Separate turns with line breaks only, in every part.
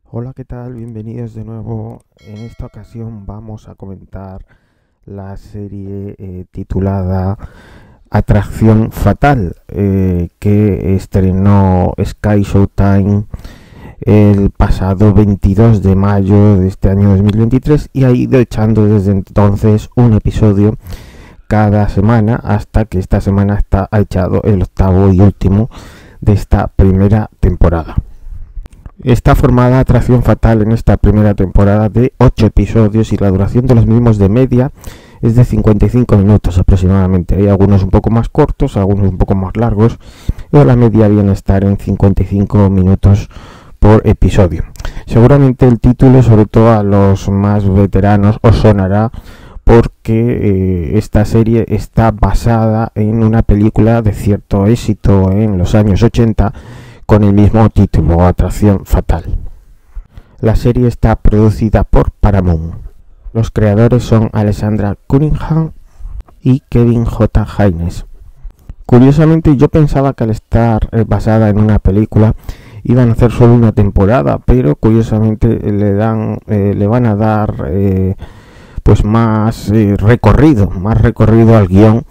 Hola, ¿qué tal? Bienvenidos de nuevo. En esta ocasión vamos a comentar la serie titulada Atracción Fatal, que estrenó Sky Showtime el pasado 22 de mayo de este año 2023 y ha ido echando desde entonces un episodio cada semana hasta que esta semana ha echado el octavo y último de esta primera temporada. Está formada Atracción Fatal en esta primera temporada de 8 episodios y la duración de los mismos de media es de 55 minutos aproximadamente. Hay algunos un poco más cortos, algunos un poco más largos, pero la media viene a estar en 55 minutos por episodio. Seguramente el título, sobre todo a los más veteranos, os sonará porque esta serie está basada en una película de cierto éxito en los años 80 con el mismo título, Atracción Fatal. La serie está producida por Paramount. Los creadores son Alexandra Cunningham y Kevin J. Haynes. Curiosamente, yo pensaba que al estar basada en una película iban a hacer solo una temporada, pero curiosamente le van a dar pues más recorrido al guión.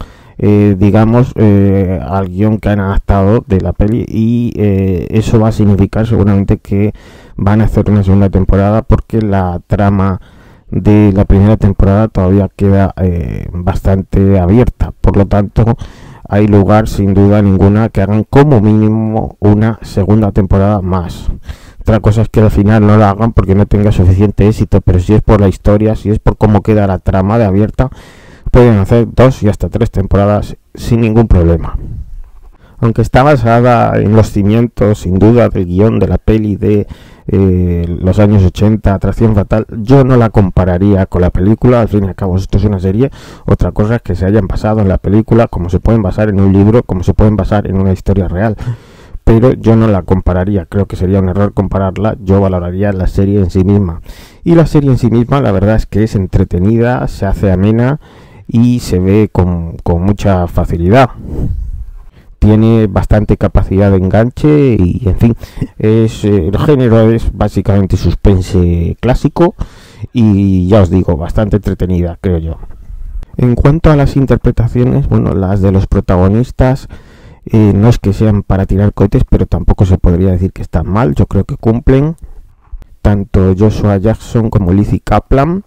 Al guión que han adaptado de la peli y eso va a significar seguramente que van a hacer una segunda temporada, porque la trama de la primera temporada todavía queda bastante abierta. Por lo tanto, hay lugar sin duda ninguna que hagan como mínimo una segunda temporada más. Otra cosa es que al final no la hagan porque no tenga suficiente éxito, pero si es por la historia, si es por cómo queda la trama de abierta, pueden hacer 2 y hasta 3 temporadas sin ningún problema. Aunque está basada en los cimientos, sin duda, del guión de la peli de los años 80, Atracción Fatal, yo no la compararía con la película. Al fin y al cabo, esto es una serie. Otra cosa es que se hayan basado en la película, como se pueden basar en un libro, como se pueden basar en una historia real. Pero yo no la compararía, creo que sería un error compararla. Yo valoraría la serie en sí misma. Y la serie en sí misma, la verdad es que es entretenida, se hace amena y se ve con mucha facilidad. Tiene bastante capacidad de enganche y, en fin, el género es básicamente suspense clásico y, ya os digo, bastante entretenida, creo yo. En cuanto a las interpretaciones, bueno, las de los protagonistas no es que sean para tirar cohetes, pero tampoco se podría decir que están mal. Yo creo que cumplen, tanto Joshua Jackson como Lizzie Kaplan.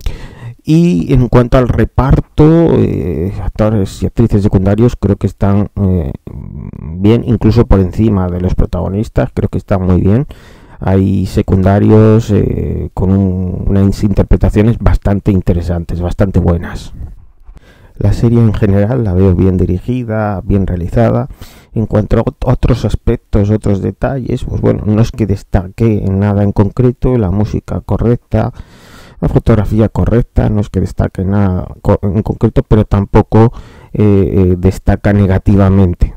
Y en cuanto al reparto, actores y actrices secundarios creo que están bien, incluso por encima de los protagonistas, creo que están muy bien. Hay secundarios con unas interpretaciones bastante interesantes, bastante buenas. La serie en general la veo bien dirigida, bien realizada. En cuanto a otros aspectos, otros detalles, pues bueno, no es que destaque en nada en concreto. La música correcta, la fotografía correcta, no es que destaque nada en concreto, pero tampoco destaca negativamente,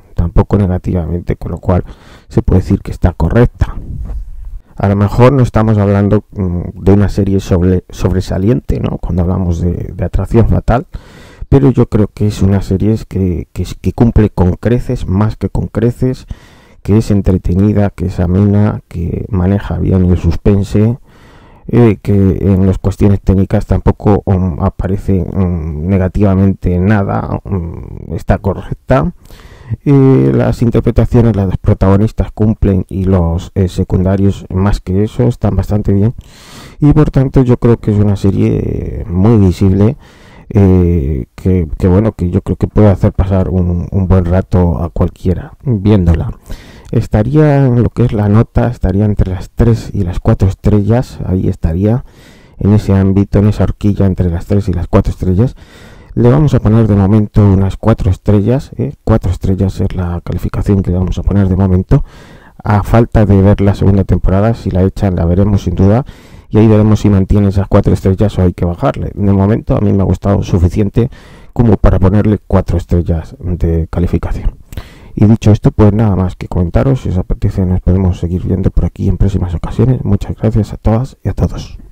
con lo cual se puede decir que está correcta. A lo mejor no estamos hablando de una serie sobresaliente, ¿no?, cuando hablamos de Atracción Fatal, pero yo creo que es una serie que cumple con creces, más que con creces, que es entretenida, que es amena, que maneja bien el suspense, que en las cuestiones técnicas tampoco aparece negativamente nada, está correcta. Las interpretaciones, las protagonistas cumplen y los secundarios más que eso están bastante bien, y por tanto yo creo que es una serie muy visible, que yo creo que puede hacer pasar un buen rato a cualquiera viéndola. Estaría en lo que es la nota, estaría entre las 3 y las 4 estrellas, ahí estaría, en ese ámbito, en esa horquilla entre las 3 y las 4 estrellas. Le vamos a poner de momento unas 4 estrellas, 4 estrellas es la calificación que le vamos a poner de momento, a falta de ver la segunda temporada. Si la echan la veremos sin duda, y ahí veremos si mantiene esas 4 estrellas o hay que bajarle. De momento a mí me ha gustado suficiente como para ponerle 4 estrellas de calificación. Y dicho esto, pues nada más que comentaros. Si os apetece, nos podemos seguir viendo por aquí en próximas ocasiones. Muchas gracias a todas y a todos.